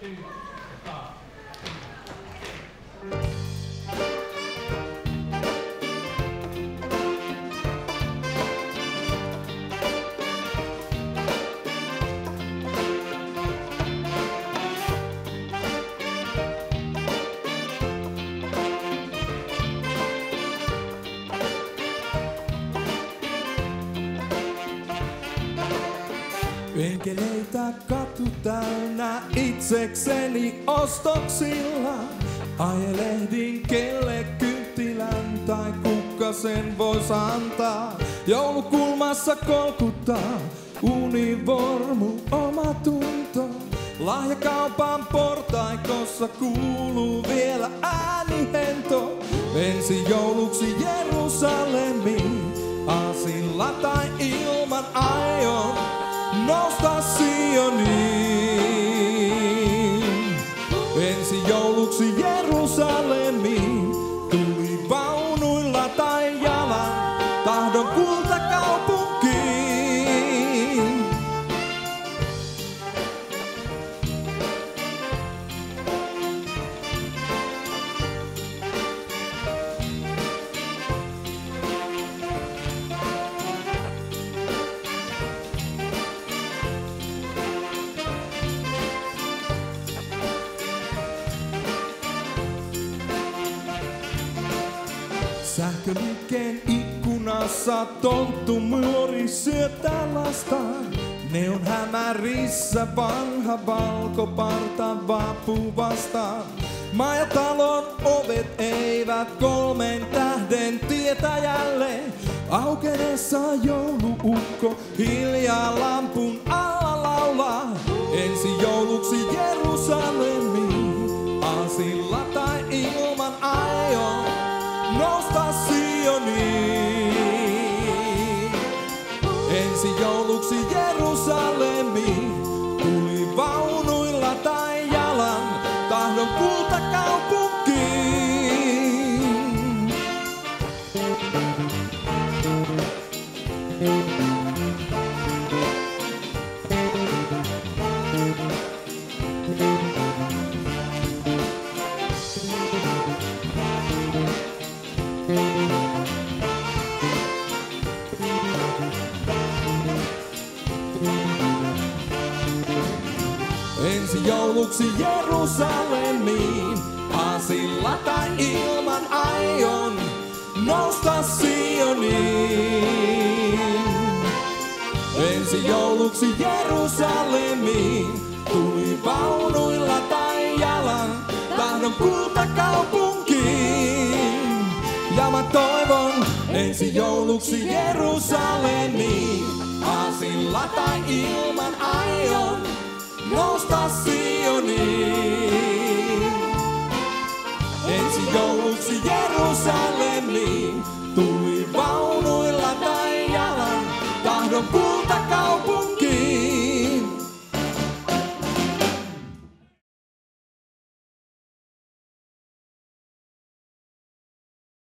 Enkeleitä katu täynnä itsekseni ostoksilla. Ajelehdin kelle kynttilän tai kukkasen vois antaa. Joulukulmassa kolkuttaa univormu omatunto. Lahjakaupan portaikossa kuuluu vielä äänihento. Ensi jouluksi Jerusalemiin, aasilla tai ilman aion nousta Sioniin. Ensi jouluksi Jerusalemiin, tuli vaunuilla tai jalan, tahdon kultakaupunkiin. Sähköliikkeen ikkunassa tonttu muori syöttää lastaan. Neon hämärissä vanha valkoparta vaapuu vastaan. Majatalon ovet eivät 3 tähden tietäjälle. Aukeneessa jouluukko hiljaa lampun alla laulaa. Ensi jouluksi Jerusalemiin, aasilla tai ilman aion nousta Sioniin. Ensi jouluksi Jerusalemiin, tuli vaunuilla tai jalan, tahdon kultakaupunkiin. Ensi jouluksi Jerusalemiin, aasilla tai ilman aion nousta Sioniin. Ensi jouluksi Jerusalemiin, tuli vaunuilla tai jalan, tahdon kultakaupunkiin. Ja mä toivon ensi jouluksi Jerusalemiin, aasilla tai ilman aion nousta Sioniin. Ensi jouluksi Jerusalemiin, tuli vaunuilla tai jalan, tahdon kultakaupunkiin.